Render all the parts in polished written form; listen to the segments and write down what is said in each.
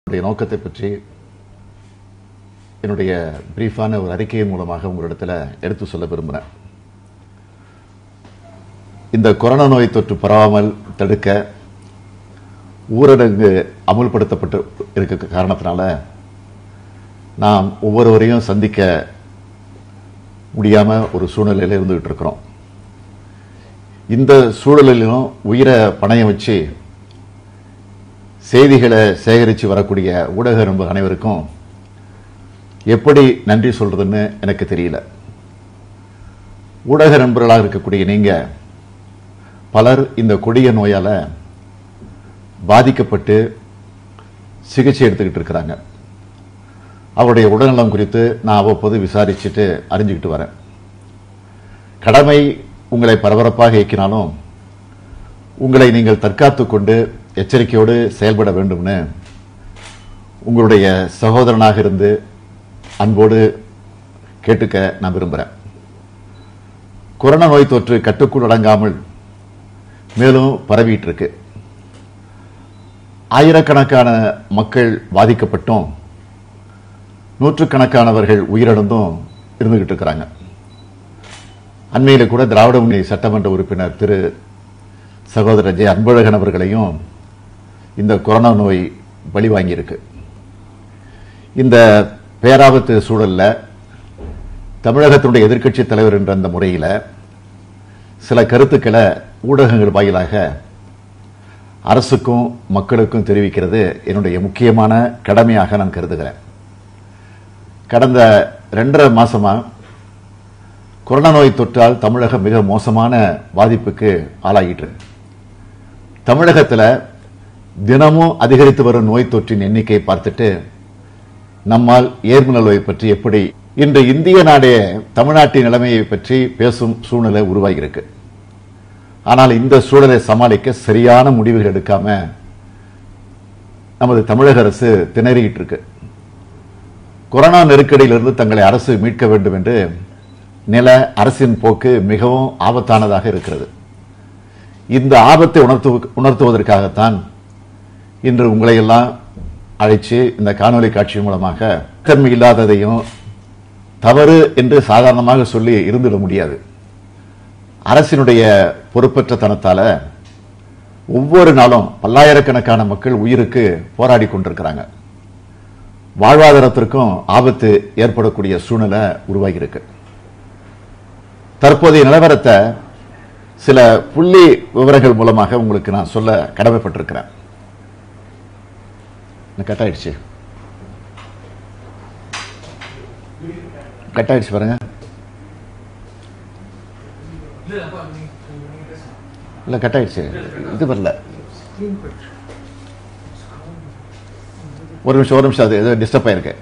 நோக்கத்தை பற்றி என்னுடைய பிரீஃபான ஒரு அறிக்கையின் மூலமாக உங்களிடத்தில் எடுத்து சொல்ல விரும்புகிறேன். இந்த கொரோனா நோய் தொற்று பரவாமல் தடுக்க ஊரடங்கு அமுல்படுத்தப்பட்டு இருக்க காரணத்தினால நாம் ஒவ்வொருவரையும் சந்திக்க முடியாமல் ஒரு சூழ்நிலையில் இருந்துகிட்டு இருக்கிறோம். இந்த சூழலிலும் உயிரை பணயம் வச்சு செய்திகளை சேகரித்து வரக்கூடிய ஊடக நண்பர் அனைவருக்கும் எப்படி நன்றி சொல்றதுன்னு எனக்கு தெரியல. ஊடக நண்பர்களாக இருக்கக்கூடிய நீங்க பலர் இந்த கொடிய நோயால பாதிக்கப்பட்டு சிகிச்சை எடுத்துக்கிட்டு இருக்கிறாங்க. அவருடைய உடல்நலம் குறித்து நான் அவ்வப்போது விசாரிச்சுட்டு அறிஞ்சுக்கிட்டு வரேன். கடமை உங்களை பரபரப்பாக இயக்கினாலும் உங்களை நீங்கள் தற்காத்துக் கொண்டு எச்சரிக்கையோடு செயல்பட வேண்டும்னு உங்களுடைய சகோதரனாக இருந்து அன்போடு கேட்டுக்க நான் விரும்புகிறேன். கொரோனா நோய் தொற்று கட்டுக்குள் அடங்காமல் மேலும் பரவிட்டு இருக்கு. ஆயிரக்கணக்கான மக்கள் பாதிக்கப்பட்டும் நூற்றுக்கணக்கானவர்கள் உயிரிழந்தும் இருந்துகிட்டு இருக்கிறாங்க. அண்மையில் கூட திராவிட முன்னணி சட்டமன்ற உறுப்பினர் திரு சகோதரர் ஜெ அன்பழகன் அவர்களையும் இந்த கொரோனா நோய் பலி வாங்கியிருக்கு. இந்த பேராபத்து சூழல்ல தமிழகத்தினுடைய எதிர்க்கட்சி தலைவர் என்ற அந்த முறையில் சில கருத்துக்களை ஊடகங்கள் வாயிலாக அரசுக்கும் மக்களுக்கும் தெரிவிக்கிறது என்னுடைய முக்கியமான கடமையாக நான் கருதுகிறேன். கடந்த 2.5 மாசமா கொரோனா நோய் தொற்றால் தமிழகம் மிக மோசமான பாதிப்புக்கு ஆளாகிட்டு இருக்கு. தமிழகத்தில் தினமும் அதிகரித்து வரும் நோய் தொற்றின் எண்ணிக்கையை பார்த்துட்டு நம்மால் ஏர்ம நோய் பற்றி எப்படி இன்று இந்திய நாடே தமிழ்நாட்டின் நிலைமையை பற்றி பேசும் சூழ்நிலை உருவாகியிருக்கு. ஆனால் இந்த சூழலை சமாளிக்க சரியான முடிவுகள் எடுக்காம நமது தமிழக அரசு திணறிட்டு இருக்கு. கொரோனா நெருக்கடியிலிருந்து தங்களை அரசு மீட்க வேண்டும் என்று நில அரசின் போக்கு மிகவும் ஆபத்தானதாக இருக்கிறது. இந்த ஆபத்தை உணர்த்துவதற்காகத்தான் இன்று உங்களை எல்லாம் அழைச்சு இந்த காணொலி காட்சி மூலமாக தன்மை இல்லாததையும் தவறு என்று சாதாரணமாக சொல்லி இருந்துவிட முடியாது. அரசினுடைய பொறுப்பற்ற தனத்தால ஒவ்வொரு நாளும் பல்லாயிரக்கணக்கான மக்கள் உயிருக்கு போராடி கொண்டிருக்கிறாங்க. வாழ்வாதாரத்திற்கும் ஆபத்து ஏற்படக்கூடிய சூழ்நிலை உருவாகி இருக்கு. தற்போதைய நிலவரத்தை சில புள்ளி விவரங்கள் மூலமாக உங்களுக்கு நான் சொல்ல கடமைப்பட்டிருக்கிறேன். கட் ஆயிடுச்சு பாருங்க. இல்ல கட் ஆயிடுச்சு, இது வரல. ஒரு நிமிஷம் அது ஏதோ டிஸ்டர்ப் ஆயிருக்கு.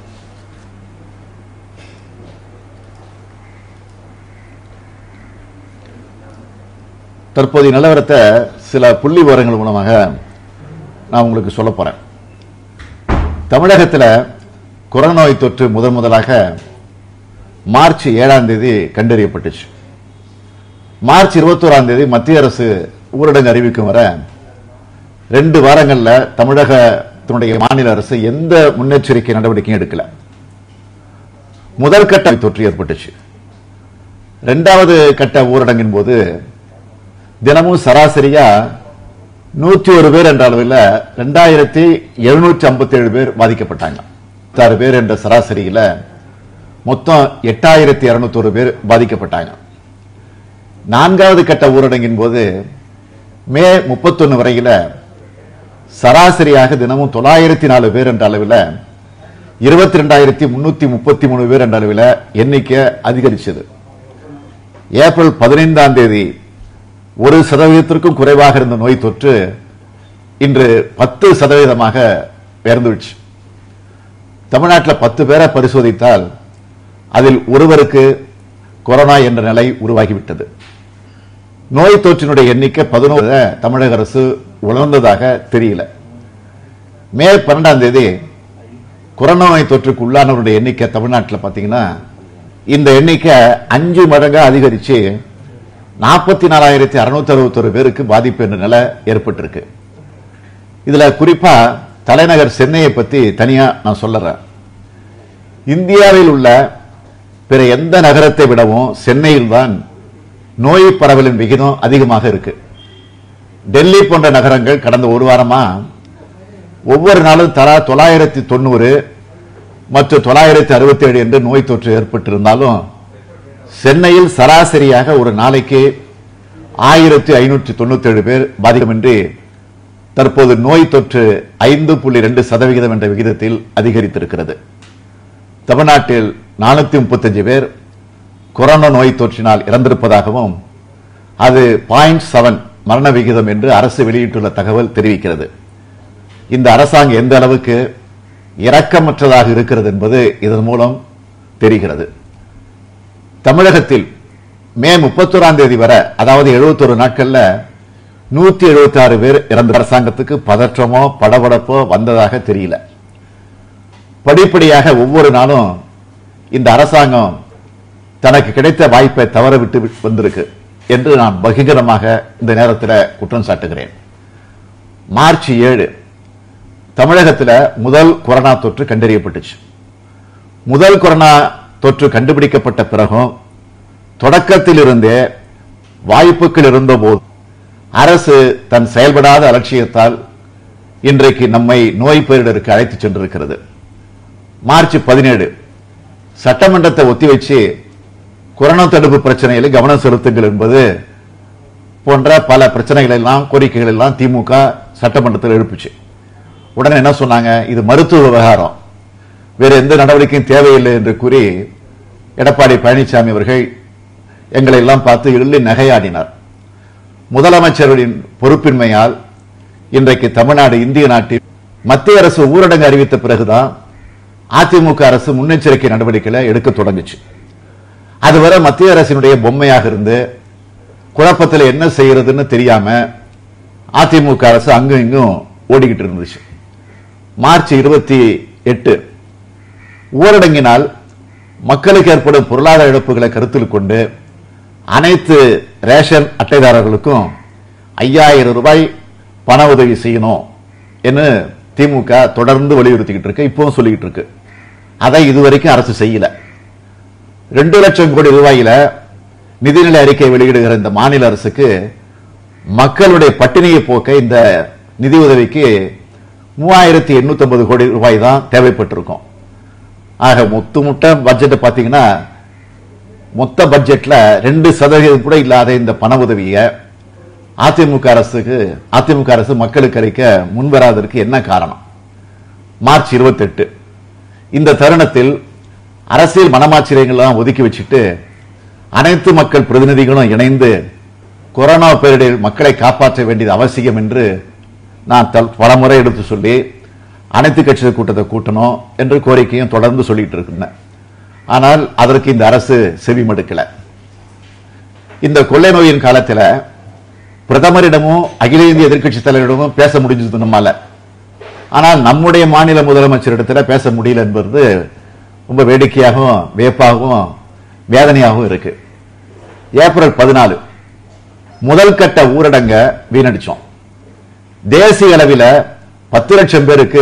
தற்போதைய நிலவரத்தை சில புள்ளி விவரங்கள் மூலமாக நான் உங்களுக்கு சொல்ல போறேன். தமிழகத்தில் கொரோனா நோய் தொற்று முதலாக மார்ச் 7ஆம் தேதி கண்டறியப்பட்டுச்சு. மார்ச் 21ஆம் தேதி மத்திய அரசு ஊரடங்கு அறிவிக்கும் வர 2 வாரங்கள்ல தமிழகத்தினுடைய மாநில அரசு எந்த முன்னெச்சரிக்கை நடவடிக்கையும் எடுக்கல. முதல் கட்ட தொற்று ஏற்பட்டுச்சு. 2வது கட்ட ஊரடங்கின் போது தினமும் சராசரியா 101 பேர் என்ற அளவில் 2757 பேர் பாதிக்கப்பட்டாங்க. 6 பேர் என்ற சராசரியில மொத்தம் 8201 பேர் பாதிக்கப்பட்டாங்க. 4வது கட்ட ஊரடங்கின் போது மே 31 வரையில சராசரியாக தினமும் 904 பேர் என்ற அளவில் 22333 பேர் என்ற அளவில் எண்ணிக்கை அதிகரிச்சது. ஏப்ரல் 15ஆம் தேதி 1% குறைவாக இருந்த நோய் தொற்று இன்று 10% உயர்ந்துச்சு. தமிழ்நாட்டில் 10 பேரை பரிசோதித்தால் அதில் ஒருவருக்கு கொரோனா என்ற நிலை உருவாகிவிட்டது. நோய் தொற்றினுடைய எண்ணிக்கை 11 தமிழக அரசு உணர்ந்ததாக தெரியல. மே 12ஆம் தேதி கொரோனா நோய் தொற்றுக்கு உள்ளானவருடைய எண்ணிக்கை தமிழ்நாட்டில் பார்த்தீங்கன்னா இந்த எண்ணிக்கை 5 மடங்கு அதிகரிச்சு 44,661 பேருக்கு பாதிப்பு என்ற நிலை ஏற்பட்டிருக்கு. இதுல குறிப்பா தலைநகர் சென்னையை பத்தி தனியா நான் சொல்லுறேன். இந்தியாவில் உள்ள பிற எந்த நகரத்தை விடவும் சென்னையில் தான் நோய் பரவலின் விகிதம் அதிகமாக இருக்கு. டெல்லி போன்ற நகரங்கள் கடந்த ஒரு வாரமா ஒவ்வொரு நாளும் தலா 990 மற்றும் 967 என்று நோய் தொற்று ஏற்பட்டிருந்தாலும் சென்னையில் சராசரியாக ஒரு நாளைக்கு 1597 பேர் பாதிக்கமின்றி தற்போது நோய் தொற்று 5.2% என்ற விகிதத்தில் அதிகரித்திருக்கிறது. தமிழ்நாட்டில் 435 பேர் கொரோனா நோய் தொற்றினால் இறந்திருப்பதாகவும் அது 0.7 மரண விகிதம் என்று அரசு வெளியிட்டுள்ள தகவல் தெரிவிக்கிறது. இந்த அரசாங்கம் எந்த அளவுக்கு இரக்கமற்றதாக இருக்கிறது என்பது இதன் மூலம் தெரிகிறது. தமிழகத்தில் மே 31ஆம் தேதி வரை, அதாவது 71 நாட்கள்ல 176 பேர் இறந்த அரசாங்கத்துக்கு பதற்றமோ படபடப்போ வந்ததாக தெரியல. படிப்படியாக ஒவ்வொரு நாளும் இந்த அரசாங்கம் தனக்கு கிடைத்த வாய்ப்பை தவறவிட்டு வந்திருக்கு என்று நான் பகிரங்கமாக இந்த நேரத்தில் குற்றம் சாட்டுகிறேன். மார்ச் 7 தமிழகத்தில் முதல் கொரோனா தொற்று கண்டறியப்பட்டுச்சு. முதல் கொரோனா தொற்று கண்டுபிடிக்கப்பட்ட பிறகும் தொடக்கத்தில் இருந்தே வாய்ப்புகள் இருந்தபோது அரசு தன் செயல்படாத அலட்சியத்தால் இன்றைக்கு நம்மை நோய் பேரிடருக்கு அழைத்து சென்றிருக்கிறது. மார்ச் 17 சட்டமன்றத்தை ஒத்திவைச்சு கொரோனா தடுப்பு பிரச்சனையில் கவனம் செலுத்துங்கள் என்பது போன்ற பல பிரச்சனைகள் எல்லாம் கோரிக்கைகள் எல்லாம் திமுக சட்டமன்றத்தில் எழுப்புச்சு. உடனே என்ன சொன்னாங்க, இது மருத்துவ விவகாரம், வேறு எந்த நடவடிக்கையும் தேவையில்லை என்று கூறி எடப்பாடி பழனிசாமி அவர்கள் எங்களை எல்லாம் பார்த்து எள்ளி நகையாடினார். முதலமைச்சரின் பொறுப்பின்மையால் இன்றைக்கு தமிழ்நாடு இந்திய நாட்டில் மத்திய அரசு ஊரடங்கு அறிவித்த பிறகுதான் அதிமுக அரசு முன்னெச்சரிக்கை நடவடிக்கைகளை எடுக்க தொடங்குச்சு. அதுவரை மத்திய அரசினுடைய பொம்மையாக இருந்து குழப்பத்தில் என்ன செய்யறதுன்னு தெரியாம அதிமுக அரசு அங்கும் இங்கும் ஓடிக்கிட்டு இருந்துச்சு. மார்ச் 28 ஊரடங்கினால் மக்களுக்கு ஏற்படும் பொருளாதார இழப்புகளை கருத்தில் கொண்டு அனைத்து ரேஷன் அட்டைதாரர்களுக்கும் 5000 ரூபாய் பண உதவி செய்யணும் என்று திமுக தொடர்ந்து வலியுறுத்திக்கிட்டு இருக்கு, இப்பவும் சொல்லிக்கிட்டு இருக்கு. அதை இதுவரைக்கும் அரசு செய்யல. 2 லட்சம் கோடி ரூபாயில நிதிநிலை அறிக்கை வெளியிடுகிற இந்த மாநில அரசுக்கு மக்களுடைய பட்டினியை போக்க இந்த நிதி உதவிக்கு 3850 கோடி ரூபாய் தான் தேவைப்பட்டிருக்கும். ஆக மொத்த பட்ஜெட் பாத்தீங்கன்னா மொத்த பட்ஜெட்ல 2% கூட இல்லாத இந்த பண உதவியை அதிமுக அரசு மக்களுக்கு அளிக்க முன்வராததற்கு என்ன காரணம்? மார்ச் 28 இந்த தருணத்தில் அரசியல் மனமாச்சரியங்கள்லாம் ஒதுக்கி வச்சுட்டு அனைத்து மக்கள் பிரதிநிதிகளும் இணைந்து கொரோனா பேரிடரில் மக்களை காப்பாற்ற வேண்டியது அவசியம் என்று நான் பலமுறை எடுத்து சொல்லி அனைத்து கட்சிகள் கூட்டத்தை கூட்டணும் என்று கோரிக்கையும் தொடர்ந்து சொல்லிட்டு இருக்கின்றன. ஆனால் அதற்கு இந்த அரசு செவிமடுக்கல. இந்த கொள்ளை நோயின் காலத்தில் பிரதமரிடமும் அகில இந்திய எதிர்க்கட்சி தலைவரிடமும் பேச முடிஞ்சது நம்மால. ஆனால் நம்முடைய மாநில முதலமைச்சரிடத்தில் பேச முடியல என்பது ரொம்ப வேடிக்கையாகவும் வியப்பாகவும் வேதனையாகவும் இருக்கு. ஏப்ரல் 14 முதல் கட்ட ஊரடங்க வீணடிச்சோம். தேசிய அளவில் 10 லட்சம் பேருக்கு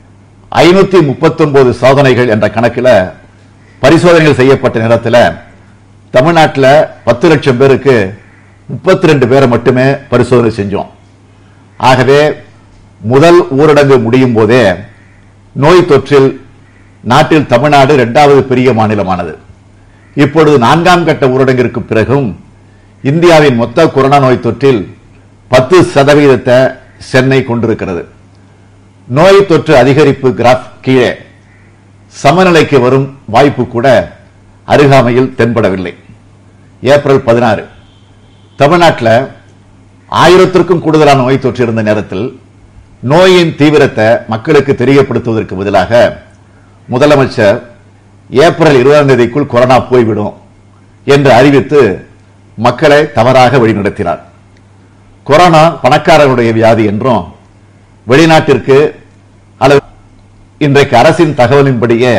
539 சோதனைகள் என்ற கணக்கில் பரிசோதனைகள் செய்யப்பட்ட நேரத்தில் தமிழ்நாட்டில் 10 லட்சம் பேருக்கு 32 பேரை மட்டுமே பரிசோதனை செஞ்சோம். ஆகவே முதல் ஊரடங்கு முடியும் போதே நோய் தொற்றில் நாட்டில் தமிழ்நாடு 2வது பெரிய மாநிலமானது. இப்பொழுது 4ஆம் கட்ட ஊரடங்கிற்கு பிறகும் இந்தியாவின் மொத்த கொரோனா நோய் தொற்றில் 10% சென்னை கொண்டிருக்கிறது. நோய் தொற்று அதிகரிப்பு கிராஃப் கீழே சமநிலைக்கு வரும் வாய்ப்பு கூட அருகாமையில் தென்படவில்லை. ஏப்ரல் 16 தமிழ்நாட்டில் 1000க்கும் கூடுதலான நோய் தொற்று இருந்த நேரத்தில் நோயின் தீவிரத்தை மக்களுக்கு தெரியப்படுத்துவதற்கு பதிலாக முதலமைச்சர் ஏப்ரல் 20ஆம் தேதிக்குள் கொரோனா போய்விடும் என்று அறிவித்து மக்களை தவறாக வழிநடத்தினார். கொரோனா பணக்காரர்களுடைய வியாதி என்றும் வெளிநாட்டிற்கு அல்லது இன்றைக்கு அரசின் தகவலின்படியே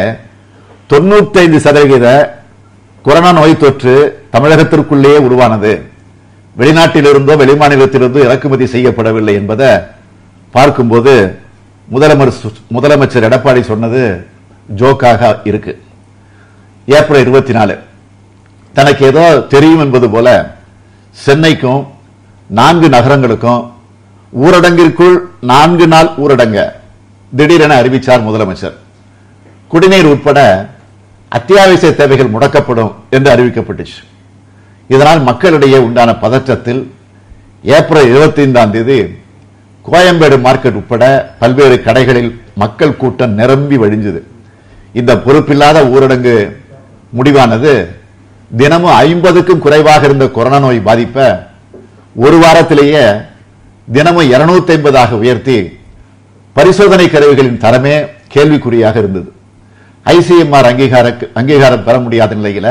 95% கொரோனா நோய் தொற்று தமிழகத்திற்குள்ளேயே உருவானது, வெளிநாட்டிலிருந்தோ வெளிமாநிலத்திலிருந்தோ இறக்குமதி செய்யப்படவில்லை என்பதை பார்க்கும்போது முதலமைச்சர் எடப்பாடி சொன்னது ஜோக்காக இருக்கு. ஏப்ரல் 24 தனக்கு ஏதோ தெரியும் என்பது போல சென்னைக்கும் 4 நகரங்களுக்கும் ஊரடங்கிற்குள் 4 நாள் ஊரடங்க திடீரென அறிவித்தார் முதலமைச்சர். குடிநீர் உட்பட அத்தியாவசிய தேவைகள் முடக்கப்படும் என்று அறிவிக்கப்பட்டுச்சு. இதனால் மக்களிடையே உண்டான பதற்றத்தில் ஏப்ரல் 25 கோயம்பேடு மார்க்கெட் உட்பட பல்வேறு கடைகளில் மக்கள் கூட்டம் நிரம்பி வழிஞ்சது. இந்த பொறுப்பில்லாத ஊரடங்கு முடிவானது தினமும் 50க்கும் குறைவாக இருந்த கொரோனா நோய் பாதிப்பை ஒரு வாரத்திலேயே தினமும் 250 உயர்த்தி பரிசோதனை கருவிகளின் தரமே கேள்விக்குறியாக இருந்தது. ICMR அங்கீகாரம் பெற முடியாத நிலையில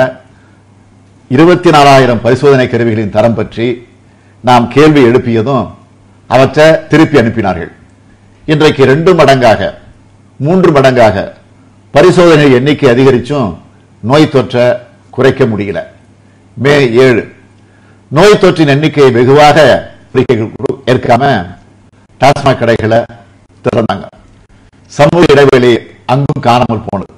24,000 பரிசோதனை கருவிகளின் தரம் பற்றி நாம் கேள்வி எழுப்பியதும் அவற்றை திருப்பி அனுப்பினார்கள். இன்றைக்கு 2 மடங்காக 3 மடங்காக பரிசோதனை எண்ணிக்கை அதிகரிச்சும் நோய் தொற்றை குறைக்க முடியல. மே 7 நோய் தொற்றின் எண்ணிக்கையை வெகுவாக ஏற்காம டாஸ்மாக் கடைகளை திறந்தாங்க. சமூக இடைவெளி அங்கும் காணாமல் போனது.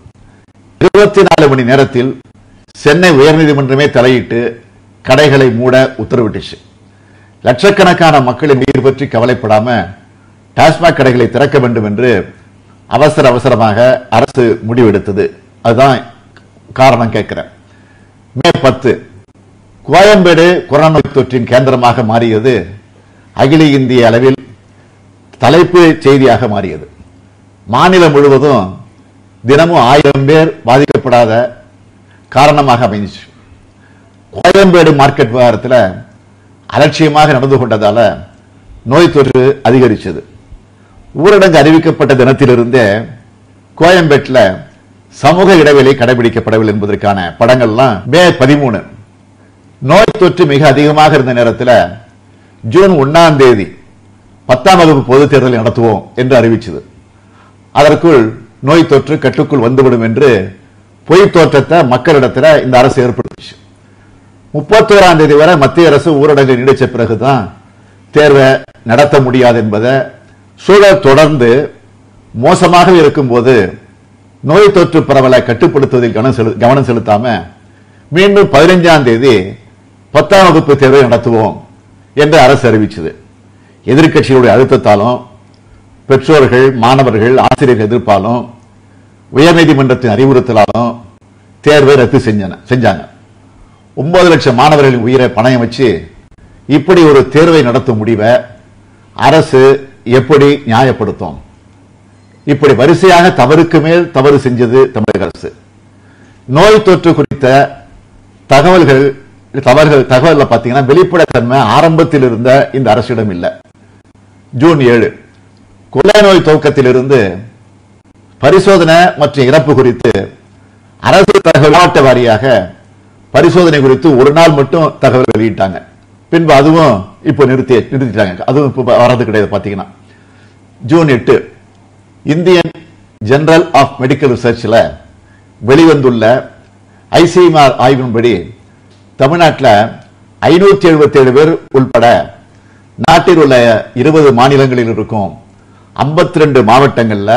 24 மணி நேரத்தில் சென்னை உயர்நீதிமன்றமே தலையிட்டு கடைகளை மூட உத்தரவிட்டுச்சு. லட்சக்கணக்கான மக்களின் உயிர் பற்றி கவலைப்படாம டாஸ்மாக் கடைகளை திறக்க வேண்டும் என்று அவசரமாக அரசு முடிவெடுத்தது. அதுதான் காரணம் கேட்கிறேன். மே 10 கோயம்பேடு கொரோனா நோய் தொற்றின் கேந்திரமாக மாறியது அகில இந்திய அளவில் தலைப்பு செய்தியாக மாறியது. மாநிலம் முழுவதும் தினமும் 1000 பேர் பாதிக்கப்படாத காரணமாக அமைஞ்சிச்சு. கோயம்பேடு மார்க்கெட் விவகாரத்தில் அலட்சியமாக நடந்து கொண்டதால நோய் தொற்று அதிகரிச்சது. ஊரடங்கு அறிவிக்கப்பட்ட தினத்திலிருந்தே கோயம்பேட்டில் சமூக இடைவெளி கடைபிடிக்கப்படவில்லை என்பதற்கான படங்கள்லாம் மே 13 நோய் தொற்று மிக அதிகமாக இருந்த நேரத்தில் ஜூன் 1 10ஆம் வகுப்பு பொதுத் தேர்தலை நடத்துவோம் என்று அறிவிச்சது. அதற்குள் நோய் தொற்று கட்டுக்குள் வந்துவிடும் என்று பொய் தோற்றத்தை மக்களிடத்தில் இந்த அரசு ஏற்படுத்திச்சு. 31 வரை மத்திய அரசு ஊரடங்கு நீடிச்ச பிறகுதான் தேர்வை நடத்த முடியாது என்பதை சூழல் தொடர்ந்து மோசமாக இருக்கும்போது நோய் தொற்று பரவலை கட்டுப்படுத்துவதில் கவனம் செலுத்தாம மீண்டும் 15 10ஆம் வகுப்பு தேர்வை நடத்துவோம் என்று அரசு அறிவிச்சது. எதிர்க்கட்சிகளுடைய அழுத்தத்தாலும் பெற்றோர்கள், மாணவர்கள், ஆசிரியர்கள் எதிர்ப்பாலும் உயர்நீதிமன்றத்தின் அறிவுறுத்தலாலும் தேர்வை ரத்து செஞ்சாங்க. 9 லட்சம் மாணவர்களின் உயிரை பணயம் வச்சு இப்படி ஒரு தேர்வை நடத்தும் முடிவை அரசு எப்படி நியாயப்படுத்தும்? இப்படி வரிசையாக தவறுக்கு மேல் தவறு செஞ்சது தமிழக அரசு. நோய் தொற்று குறித்த தகவல்கள் பாத்தீங்கன்னா வெளிப்படைத்தன்மை ஆரம்பத்தில் இருந்த இந்த அரசிடம் இல்லை. ஜூன் 7 கொள்ளை நோய் துவக்கத்திலிருந்து பரிசோதனை மற்றும் இறப்பு குறித்து அரசு தகவல் மாவட்ட வாரியாக பரிசோதனை குறித்து ஒரு நாள் மட்டும் தகவல் வெளியிட்டாங்க. பின்பு அதுவும் இப்போ நிறுத்திட்டாங்க. அதுவும் இப்போ வரது கிடையாது. பாத்தீங்கன்னா June 8 Indian journal of medical ரிசர்ச்ல வெளிவந்துள்ள ICMR ஆய்வின்படி தமிழ்நாட்டில் 577 பேர் உள்பட நாட்டில் உள்ள 20 மாநிலங்களில் இருக்கும் 52 மாவட்டங்கள்ல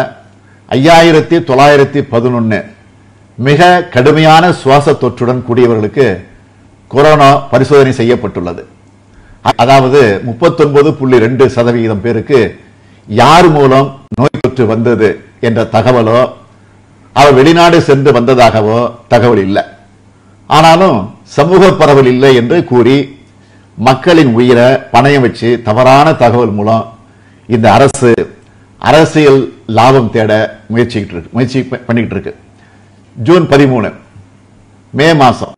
5911 மிக கடுமையான சுவாச தொற்றுடன் கூடியவர்களுக்கு கொரோனா பரிசோதனை செய்யப்பட்டுள்ளது. அதாவது 39.2% பேருக்கு யார் மூலம் நோய் தொற்று வந்தது என்ற தகவலோ அவர் வெளிநாடு சென்று வந்ததாகவோ தகவல் இல்லை. ஆனாலும் சமூக பரவல் இல்லை என்று கூறி மக்களின் உயிரை பணயம் வச்சு தவறான தகவல் மூலம் இந்த அரசு அரசியல் லாபம் தேட முயற்சி பண்ணிட்டு இருக்கு. ஜூன் 13 மே மாசம்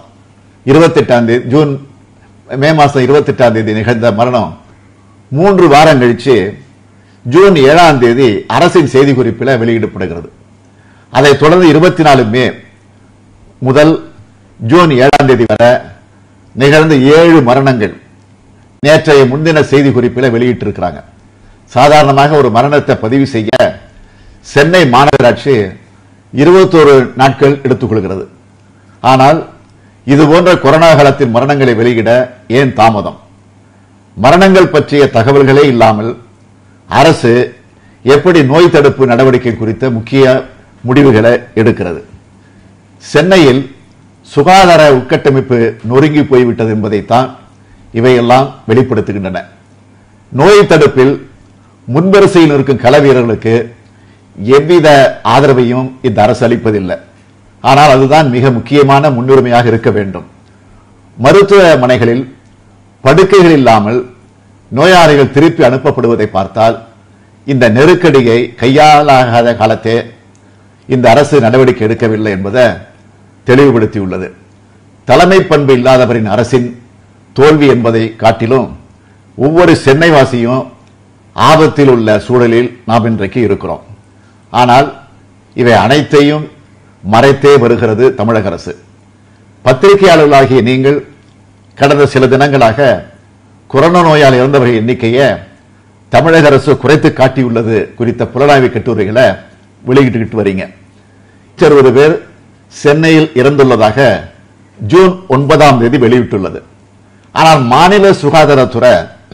28 நிகழ்ந்த மரணம் 3 வாரம் கழிச்சு ஜூன் 7 அரசின் செய்திக்குறிப்பில் வெளியிடப்படுகிறது. அதைத் தொடர்ந்து 24 மே முதல் ஜூன் 7 வரை நிகழ்ந்த 7 மரணங்கள் நேற்றைய முன்தின செய்திக்குறிப்பில் வெளியிட்டிருக்கிறாங்க. சாதாரணமாக ஒரு மரணத்தை பதிவு செய்ய சென்னை மாநகராட்சி 21 நாட்கள் எடுத்துக்கொள்கிறது. ஆனால் இது போன்ற கொரோனா காலத்தில் மரணங்களை வெளியிட ஏன் தாமதம்? மரணங்கள் பற்றிய தகவல்களே இல்லாமல் அரசு எப்படி நோய் தடுப்பு நடவடிக்கை குறித்த முக்கிய முடிவுகளை எடுக்கிறது. சென்னையில் சுகாதார உட்கட்டமைப்பு நொறுங்கி போய்விட்டது என்பதைத்தான் இவையெல்லாம் வெளிப்படுத்துகின்றன. நோய் தடுப்பில் முன்வரிசையில் இருக்கும் கள வீரர்களுக்கு எவ்வித ஆதரவையும் இந்த அரசு அளிப்பதில்லை. ஆனால் அதுதான் மிக முக்கியமான முன்னுரிமையாக இருக்க வேண்டும். மருத்துவமனைகளில் படுக்கைகள் இல்லாமல் நோயாளிகள் திருப்பி அனுப்பப்படுவதை பார்த்தால் இந்த நெருக்கடியை கையாளாகாத காலத்தே இந்த அரசு நடவடிக்கை எடுக்கவில்லை என்பதை தெளிவுபடுத்தியுள்ளது. தலைமை பண்பு இல்லாதவரின் அரசின் தோல்வி என்பதை காட்டிலும் ஒவ்வொரு சென்னைவாசியும் ஆபத்தில் உள்ள சூழலில் நாம் இன்றைக்கு இருக்கிறோம். ஆனால் இவை அனைத்தையும் மறைத்தே வருகிறது தமிழக அரசு. பத்திரிகையாளர்களாகிய நீங்கள் கடந்த சில தினங்களாக கொரோனா நோயால் இறந்தவர்கள் எண்ணிக்கையை தமிழக அரசு குறைத்து காட்டியுள்ளது குறித்த புலனாய்வு கட்டுரைகளை வெளியிட்டு வரீங்க. 60 பேர் சென்னையில் இறந்துள்ளதாக ஜூன் 9ஆம் தேதி வெளியிட்டுள்ளது. ஆனால் மாநில சுகாதாரத்துறை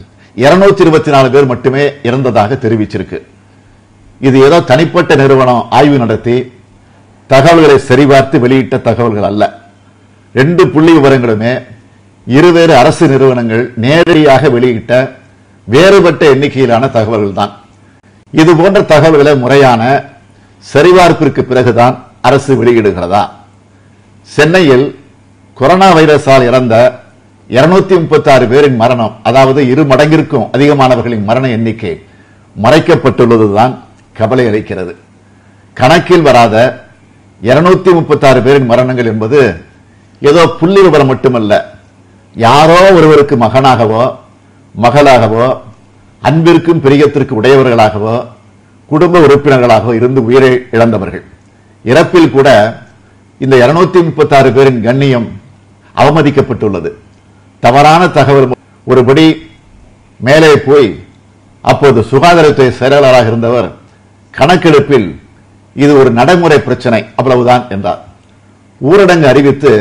224 பேர் மட்டுமே இறந்ததாக தெரிவிச்சிருக்கு. இது ஏதோ தனிப்பட்ட நிறுவனம் ஆய்வு நடத்தி தகவல்களை சரிபார்த்து வெளியிட்ட தகவல்கள் அல்ல. 2 புள்ளி விவரங்களுமே இருவேறு அரசு நிறுவனங்கள் நேரடியாக வெளியிட்ட வேறுபட்ட எண்ணிக்கையிலான தகவல்கள் தான். இது போன்ற தகவல்களை முறையான சரிபார்ப்பிற்கு பிறகுதான் அரசு வெளியிடுகிறதா? சென்னையில் கொரோனா வைரஸால் இறந்த 236 பேரின் மரணம், அதாவது 2 மடங்கிற்கும் அதிகமானவர்களின் மரண எண்ணிக்கை மறைக்கப்பட்டுள்ளதுதான் கவலை அளிக்கிறது. கணக்கில் வராத 236 பேரின் மரணங்கள் என்பது ஏதோ புள்ளி விவரம் மட்டுமல்ல. யாரோ ஒருவருக்கு மகனாகவோ மகளாகவோ அன்பிற்கும் பிரியத்திற்கு உடையவர்களாகவோ குடும்ப உறுப்பினர்களாகவோ இருந்து உயிரை இழந்தவர்கள். இறப்பில் கூட இந்த 236 பேரின் கண்ணியம் அவமதிக்கப்பட்டுள்ளது. தவறான தகவல் ஒருபடி மேலே போய் அப்போது சுகாதாரத்துறை செயலாளராக இருந்தவர் கணக்கெடுப்பில் இது ஒரு நடைமுறை பிரச்சனை அவ்வளவுதான் என்றார். ஊரடங்கு அறிவித்து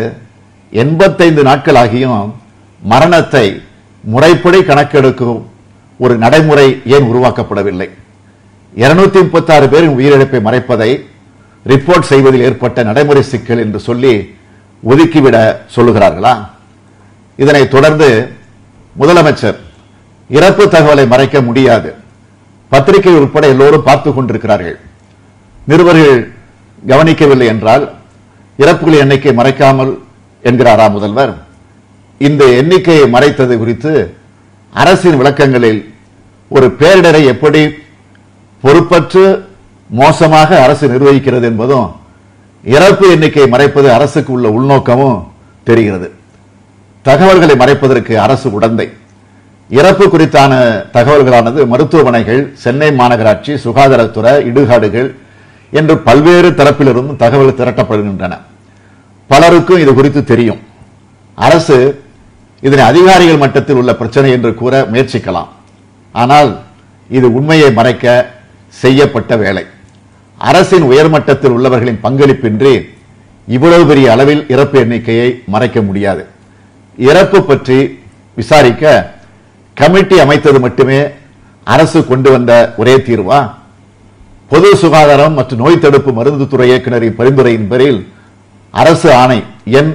85 நாட்கள் ஆகியும் மரணத்தை முறைப்படி கணக்கெடுக்கும் ஒரு நடைமுறை ஏன் உருவாக்கப்படவில்லை? 236 பேரின் உயிரிழப்பை மறைப்பதை ரிப்போர்ட் செய்வதில் ஏற்பட்ட நடைமுறை சிக்கல் என்று சொல்லி ஒதுக்கிவிட சொல்லுகிறார்களா? இதனைத் தொடர்ந்து முதலமைச்சர் இறப்பு தகவலை மறைக்க முடியாது, பத்திரிகை உட்பட எல்லோரும் பார்த்துக் கொண்டிருக்கிறார்கள், நிருபர்கள் கவனிக்கவில்லை என்றால் இறப்புகளின் எண்ணிக்கை மறைக்காமல் என்கிறாரா முதல்வர்? இந்த எண்ணிக்கையை மறைத்தது குறித்து அரசின் விளக்கங்களில் ஒரு பேரிடரை எப்படி பொறுப்பற்று மோசமாக அரசு நிர்வகிக்கிறது என்பதும் இறப்பு எண்ணிக்கை மறைப்பது அரசுக்கு உள்ள உள்நோக்கமும் தெரிகிறது. தகவல்களை மறைப்பதற்கு அரசு உடந்தை. இறப்பு குறித்தான தகவல்களானது மருத்துவமனைகள், சென்னை மாநகராட்சி, சுகாதாரத்துறை, இடுகாடுகள் என்று பல்வேறு தரப்பிலிருந்தும் தகவல் திரட்டப்படுகின்றன. பலருக்கும் இது குறித்து தெரியும். அரசு இதனை அதிகாரிகள் மட்டத்தில் உள்ள பிரச்சனை என்று கூற முயற்சிக்கலாம். ஆனால் இது உண்மையை மறைக்க செய்யப்பட்ட வேலை. அரசின் உயர்மட்டத்தில் உள்ளவர்களின் பங்களிப்பின்றி இவ்வளவு பெரிய அளவில் இறப்பு எண்ணிக்கையை மறைக்க முடியாது. இறப்பு பற்றி விசாரிக்க கமிட்டி அமைத்தது மட்டுமே அரசு கொண்டு வந்த ஒரே தீர்வா? பொது சுகாதாரம் மற்றும் நோய் தடுப்பு மருந்து துறை இயக்குநரின் பரிந்துரையின் பேரில் அரசு ஆணை எண்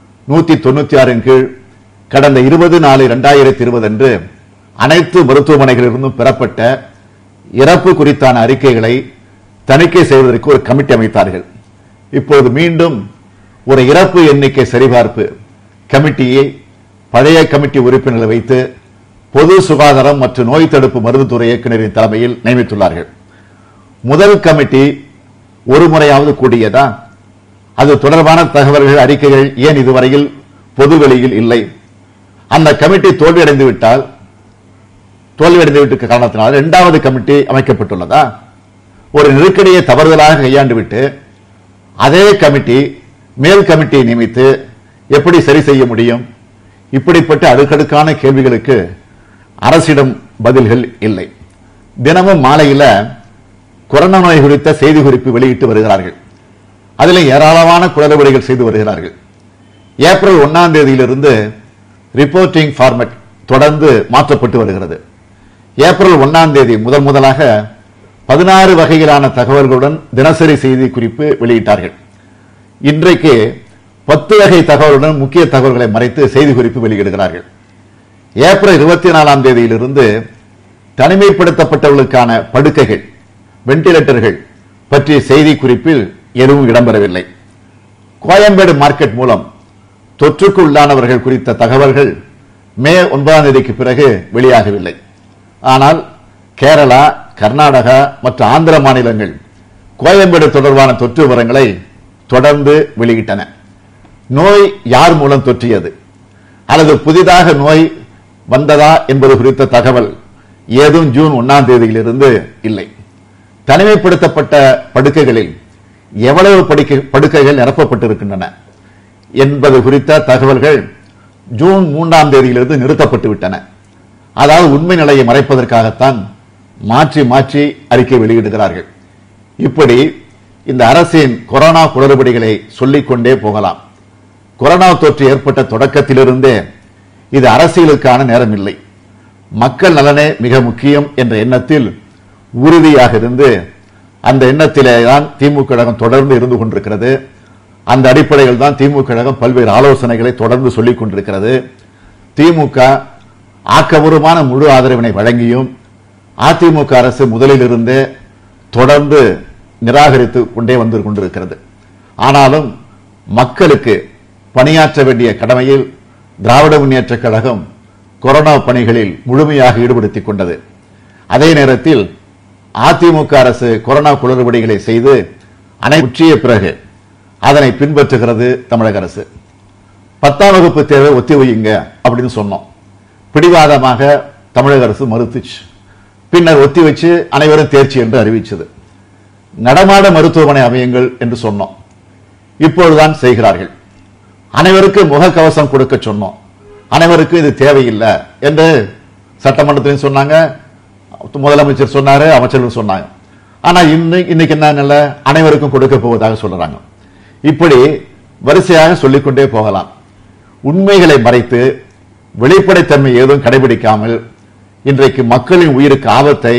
196 கீழ் கடந்த 20/4/2020 அன்று அனைத்து மருத்துவமனைகளிலிருந்தும் பெறப்பட்ட இறப்பு குறித்தான அறிக்கைகளை தணிக்கை செய்வதற்கு ஒரு கமிட்டி அமைத்தார்கள். இப்போது மீண்டும் ஒரு இறப்பு எண்ணிக்கை சரிபார்ப்பு கமிட்டியை பழைய கமிட்டி உறுப்பினர்களை வைத்து பொது சுகாதாரம் மற்றும் நோய் தடுப்பு மருந்து துறை இயக்குநரின் தலைமையில் நியமித்துள்ளார்கள். முதல் கமிட்டி ஒரு முறையாவது கூடியதா? அது தொடர்பான தகவல்கள், அறிக்கைகள் ஏன் இதுவரையில் பொதுவெளியில் இல்லை? அந்த கமிட்டி தோல்வியடைந்து விட்ட காரணத்தினால் 2வது கமிட்டி அமைக்கப்பட்டுள்ளதா? ஒரு நெருக்கடியை தவறுதலாக கையாண்டு விட்டு அதே கமிட்டி மேல் கமிட்டியை நியமித்து எப்படி சரி செய்ய முடியும்? இப்படிப்பட்ட அடுக்கடுக்கான கேள்விகளுக்கு அரசிடம் பதில்கள் இல்லை. தினமும் மாலையில் கொரோனா நோய் குறித்த செய்தி குறிப்பு வெளியிட்டு வருகிறார்கள். அதில் ஏராளமான குளறுபடிகள் செய்து வருகிறார்கள். ஏப்ரல் 1ஆம் தேதியிலிருந்து ரிப்போர்ட்டிங் ஃபார்மேட் தொடர்ந்து மாற்றப்பட்டு வருகிறது. ஏப்ரல் 1ஆம் தேதி முதலாக 16 வகையிலான தகவல்களுடன் தினசரி செய்தி குறிப்பு வெளியிட்டார்கள். இன்றைக்கு 10 வகை தகவலுடன் முக்கிய தகவல்களை மறைத்து செய்தி குறிப்பு வெளியிடுகிறார்கள். ஏப்ரல் 24ஆம் தேதியிலிருந்து தனிமைப்படுத்தப்பட்டவர்களுக்கான படுக்கைகள், வெண்டிலேட்டர்கள் பற்றிய செய்தி குறிப்பில் எதுவும் இடம்பெறவில்லை. கோயம்பேடு மார்க்கெட் மூலம் தொற்றுக்கு உள்ளானவர்கள் குறித்த தகவல்கள் மே 9ஆம் தேதிக்கு பிறகு வெளியாகவில்லை. ஆனால் கேரளா, கர்நாடகா மற்றும் ஆந்திர மாநிலங்கள் கோயம்பேடு தொடர்பான தொற்று விவரங்களை தொடர்ந்து வெளியிட்டன. நோய் யார் மூலம் தொற்றியது அல்லது புதிதாக நோய் வந்ததா என்பது குறித்த தகவல் ஏதும் ஜூன் 1ஆம் தேதியிலிருந்து இல்லை. தனிமைப்படுத்தப்பட்ட படுக்கைகளில் எவ்வளவு படுக்கைகள் நிரப்பப்பட்டிருக்கின்றன என்பது குறித்த தகவல்கள் ஜூன் 3ஆம் தேதியிலிருந்து நிறுத்தப்பட்டு விட்டன. அதாவது உண்மை நிலையை மறைப்பதற்காகத்தான் மாற்றி மாற்றி அறிக்கை வெளியிடுகிறார்கள். இப்படி இந்த அரசின் கொரோனா குளறுபடிகளை சொல்லிக்கொண்டே போகலாம். கொரோனா தொற்று ஏற்பட்ட தொடக்கத்திலிருந்தே இது அரசியலுக்கான நேரம் இல்லை, மக்கள் நலனே மிக முக்கியம் என்ற எண்ணத்தில் உறுதியாக இருந்து அந்த எண்ணத்திலே தான் திமுக கழகம் தொடர்ந்து இருந்து கொண்டிருக்கிறது. அந்த அடிப்படையில் தான் திமுக கழகம் பல்வேறு ஆலோசனைகளை தொடர்ந்து சொல்லிக் கொண்டிருக்கிறது. திமுக ஆக்கபூர்வமான முழு ஆதரவினை வழங்கியும் அதிமுக அரசு முதலில் இருந்தே தொடர்ந்து நிராகரித்து கொண்டே வந்து கொண்டிருக்கிறது. ஆனாலும் மக்களுக்கு பணியாற்ற வேண்டிய கடமையில் திராவிட முன்னேற்ற கழகம் கொரோனா பணிகளில் முழுமையாக ஈடுபடுத்திக் கொண்டது. அதே நேரத்தில் அதிமுக அரசு கொரோனா குளறுபடிகளை செய்து உச்சிய பிறகு அதனை பின்பற்றுகிறது தமிழக அரசு. 10ஆம் வகுப்பு தேர்வை ஒத்தி வையுங்க அப்படின்னு சொன்னோம். பிடிவாதமாக தமிழக அரசு மறுத்துச்சு. பின்னர் ஒத்தி வச்சு அனைவரும் தேர்ச்சி என்று அறிவிச்சது. நடமாட மருத்துவமனை அமையுங்கள் என்று சொன்னோம். இப்பொழுதுதான் செய்கிறார்கள். அனைவருக்கும் முகக்கவசம் கொடுக்க சொன்னோம். அனைவருக்கும் இது தேவையில்லை என்று சட்டமன்றத்திலும் சொன்னாங்க, முதலமைச்சர் சொன்னாரு, அமைச்சர்கள் சொன்னாங்க. ஆனா இன்னைக்கு என்ன, அனைவருக்கும் கொடுக்க போவதாக சொல்றாங்க. இப்படி வரிசையாக சொல்லிக்கொண்டே போகலாம். உண்மைகளை மறைத்து வெளிப்படைத்தன்மை ஏதும் கடைபிடிக்காமல் இன்றைக்கு மக்களின் உயிருக்கு ஆபத்தை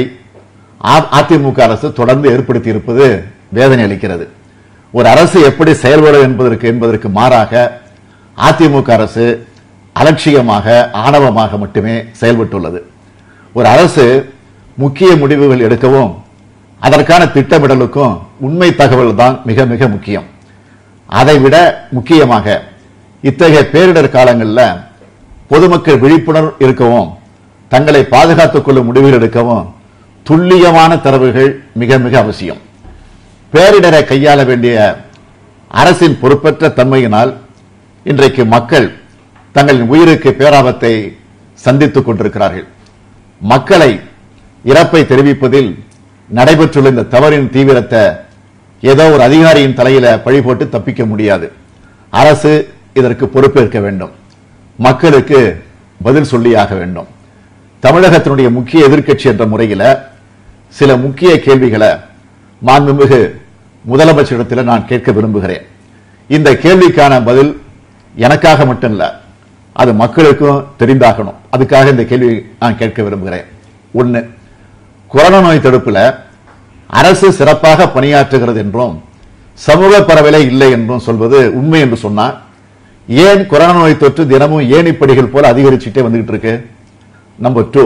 அதிமுக அரசு தொடர்ந்து ஏற்படுத்தி இருப்பது வேதனை அளிக்கிறது. ஒரு அரசு எப்படி செயல்படும் என்பதற்கு மாறாக அதிமுக அரசு அலட்சியமாக, ஆணவமாக மட்டுமே செயல்பட்டுள்ளது. ஒரு அரசு முக்கிய முடிவுகள் எடுக்கவும் அதற்கான திட்டமிடலுக்கும் உண்மை தகவல் தான் மிக மிக முக்கியம். அதைவிட முக்கியமாக இத்தகைய பேரிடர் காலங்களில் பொதுமக்கள் விழிப்புணர்வு இருக்கவும் தங்களை பாதுகாத்துக் கொள்ளும் முடிவுகள் எடுக்கவும் துல்லியமான தரவுகள் மிக மிக அவசியம். பேரிடரை கையாள வேண்டிய அரசின் பொறுப்பற்ற தன்மையினால் இன்றைக்கு மக்கள் தங்களின் உயிருக்கு பேராபத்தை சந்தித்துக் கொண்டிருக்கிறார்கள். மக்களை இறப்பை தெரிவிப்பதில் நடைபெற்றுள்ள இந்த தவறின் தீவிரத்தை ஏதோ ஒரு அதிகாரியின் தலையில பழி போட்டு தப்பிக்க முடியாது. அரசு இதற்கு பொறுப்பேற்க வேண்டும், மக்களுக்கு பதில் சொல்லியாக வேண்டும். தமிழகத்தினுடைய முக்கிய எதிர்க்கட்சி என்ற முறையில் சில முக்கிய கேள்விகளை மாண்புமிகு முதலமைச்சரிடத்தில் நான் கேட்க விரும்புகிறேன். இந்த கேள்விக்கான பதில் எனக்காக மட்டும் இல்ல, அது மக்களுக்கும் தெரிந்தாகணும். அதுக்காக இந்த கேள்வி நான் கேட்க விரும்புகிறேன். 1, கொரோனா நோய் தடுப்புல அரசு சிறப்பாக பணியாற்றுகிறது என்றும் சமூக பரவலே இல்லை என்றும் சொல்வது உண்மை என்று சொன்னால் ஏன் கொரோனா நோய் தொற்று தினமும் ஏணிப்படிகள் போல அதிகரிச்சுட்டே வந்துகிட்டு இருக்கு? நம்பர் 2,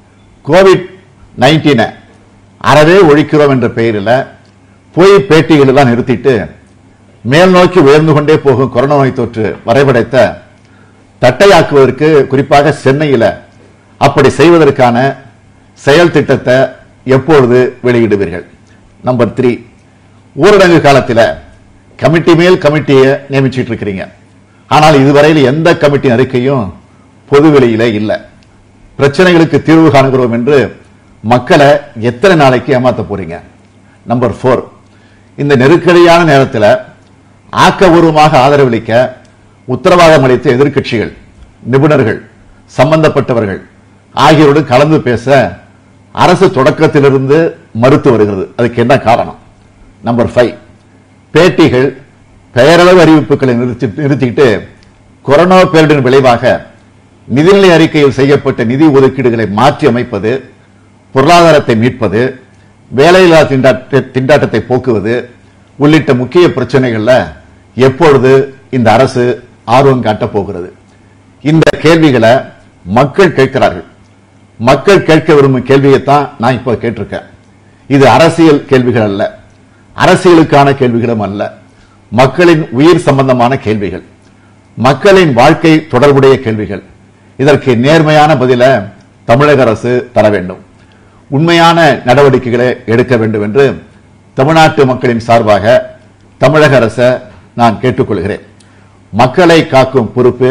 கோவிட்-19 அறவே ஒழிக்கிறோம் என்ற பெயரில் பொய் பேட்டிகள் எல்லாம் நிறுத்திட்டு மேல் நோக்கி உயர்ந்து கொண்டே போகும் கொரோனா நோய் தொற்று வரைபடத்தை தட்டையாக்குவதற்கு குறிப்பாக சென்னையில் அப்படி செய்வதற்கான செயல் திட்டத்தை எப்பொழுது வெளியிடுவீர்கள்? நம்பர் 3, ஊரடங்கு காலத்தில் கமிட்டி மேல் கமிட்டியை நியமிச்சிட்டு இருக்கிறீங்க. ஆனால் இதுவரையில் எந்த கமிட்டி அறிக்கையும் பொதுவெளியில இல்லை. பிரச்சனைகளுக்கு தீர்வு காணுகிறோம் என்று மக்களை எத்தனை நாளைக்கு ஏமாத்த போறீங்க? நம்பர் 4, இந்த நெருக்கடியான நேரத்தில் ஆக்கபூர்வமாக ஆதரவளிக்க உத்தரவாதம் அளித்த எதிர்க்கட்சிகள், நிபுணர்கள், சம்பந்தப்பட்டவர்கள் ஆகியோருடன் கலந்து பேச அரசு தொடக்கத்திலிருந்து மறுத்து வருகிறது. அதுக்கு என்ன காரணம்? நம்பர் 5, பேட்டிகள், பெயரளவு அறிவிப்புகளை நிறுத்திட்டு கொரோனா பேரிடரின் விளைவாக நிதிநிலை அறிக்கையில் செய்யப்பட்ட நிதி ஒதுக்கீடுகளை மாற்றி அமைப்பது, பொருளாதாரத்தை மீட்பது, வேலையில்லா திண்டாட்டத்தை போக்குவது உள்ளிட்ட முக்கிய பிரச்சனைகள்ல எப்பொழுது இந்த அரசு ஆர்வம் காட்டப் போகிறது? இந்த கேள்விகளை மக்கள் கேட்கிறார்கள். மக்கள் கேட்க விரும்பும் கேள்வியைத்தான் நான் இப்ப கேட்டிருக்கேன். இது அரசியல் கேள்விகள் அல்ல, அரசியலுக்கான கேள்விகளும் அல்ல, மக்களின் உயிர் சம்பந்தமான கேள்விகள், மக்களின் வாழ்க்கை தொடர்புடைய கேள்விகள். இதற்கு நேர்மையான பதில தமிழக அரசு தர வேண்டும். உண்மையான நடவடிக்கைகளை எடுக்க வேண்டும் என்று தமிழ்நாட்டு மக்களின் சார்பாக தமிழக அரசை நான் கேட்டுக்கொள்கிறேன். மக்களை காக்கும் பொறுப்பு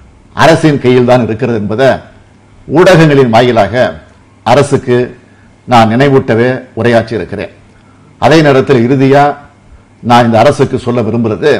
அரசின் கையில் தான் இருக்கிறது என்பதை ஊடகங்களின் வாயிலாக அரசுக்கு நான் நினைவூட்டவே உரையாற்றி இருக்கிறேன். அதே நேரத்தில் இறுதியா நான் இந்த அரசுக்கு சொல்ல விரும்புகிறது,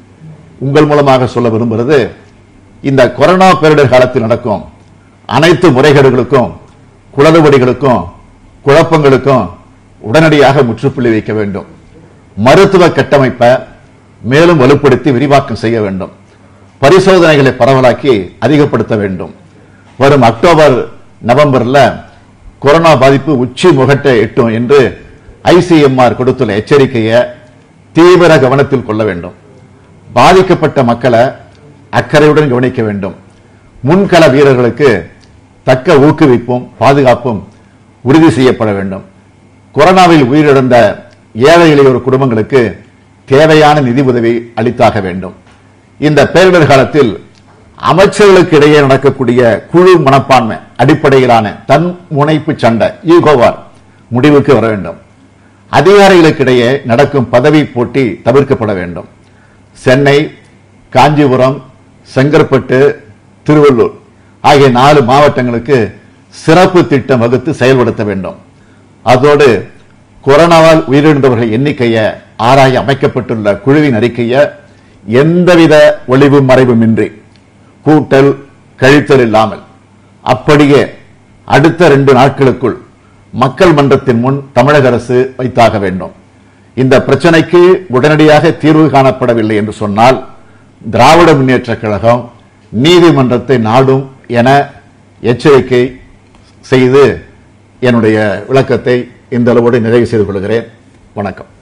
உங்கள் மூலமாக சொல்ல விரும்புகிறது, இந்த கொரோனா பேரிடர் காலத்தில் நடக்கும் அனைத்து முறைகேடுகளுக்கும், குளறுபடிகளுக்கும், குழப்பங்களுக்கும் உடனடியாக முற்றுப்புள்ளி வைக்க வேண்டும். மருத்துவ கட்டமைப்பை மேலும் வலுப்படுத்தி விரிவாக்கம் செய்ய வேண்டும். பரிசோதனைகளை பரவலாக்கி அதிகப்படுத்த வேண்டும். வரும் அக்டோபர் நவம்பர்ல கொரோனா பாதிப்பு உச்சி முகட்டை எட்டும் என்று ஐசிஎம்ஆர் கொடுத்துள்ள எச்சரிக்கையை தீவிர கவனத்தில் கொள்ள வேண்டும். பாதிக்கப்பட்ட மக்களை அக்கறையுடன் கவனிக்க வேண்டும். முன்கள வீரர்களுக்கு தக்க ஊக்குவிப்பும் பாதுகாப்பும் உறுதி செய்யப்பட வேண்டும். கொரோனாவில் உயிரிழந்த ஏழை எளியோர் குடும்பங்களுக்கு தேவையான நிதி உதவி அளித்தாக வேண்டும். இந்த பேரிடர் காலத்தில் அமைச்சர்களுக்கு இடையே நடக்கக்கூடிய குழு மனப்பான்மை அடிப்படையிலான தன் முனைப்பு சண்டை, ஈகோவார் முடிவுக்கு வர வேண்டும். அதிகாரிகளுக்கு இடையே நடக்கும் பதவி போட்டி தவிர்க்கப்பட வேண்டும். சென்னை, காஞ்சிபுரம், செங்கற்பட்டு, திருவள்ளூர் ஆகிய 4 மாவட்டங்களுக்கு சிறப்பு திட்டம் வகுத்து செயல்படுத்த வேண்டும். அதோடு கொரோனாவால் உயிரிழந்தவர்கள் எண்ணிக்கையை ஆராய அமைக்கப்பட்டுள்ள குழுவின் அறிக்கையை எந்தவித ஒளிவு மறைவுமின்றி, கூட்டல் கழித்தல் இல்லாமல் அப்படியே அடுத்த 2 நாட்களுக்குள் மக்கள் மன்றத்தின் முன் தமிழக அரசு வைத்தாக வேண்டும். இந்த பிரச்சனைக்கு உடனடியாக தீர்வு காணப்படவில்லை என்று சொன்னால் திராவிட முன்னேற்ற கழகம் நீதிமன்றத்தை நாடும் என எச்சரிக்கை செய்து என்னுடைய விளக்கத்தை இந்த அளவோடு நிறைவு செய்து கொள்கிறேன். வணக்கம்.